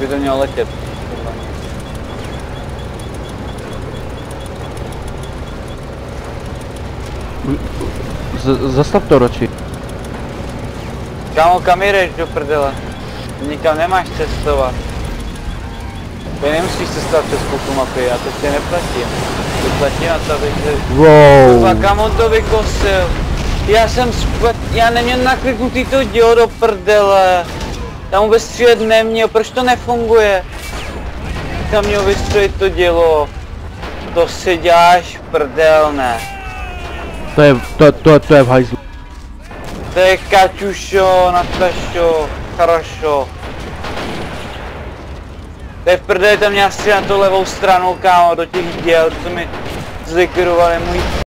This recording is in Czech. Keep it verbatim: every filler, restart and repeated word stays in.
by to mělo letět. Z, zastav to radši. Kámo, kam jdeš do prdele? Nikam nemáš cestovat. Ty nemusíš cestovat přes půlku mapy, já to tě neplatím. To platí na to, abych se... Wow. Kam on to vykosil? Já jsem splet... Já neměl nakliknutý to dělo do prdele. Tam vůbec střílet neměl, proč to nefunguje? Tam měl vystřelit to dělo. To si děláš prdel, ne. To je, to, to, to je v hajzlu. To je Kaťušo, Natašo, хорошо. To je v prdeli, tam měla střílet na tu levou stranu, kámo, do těch děl, co mi zlikvidovali můj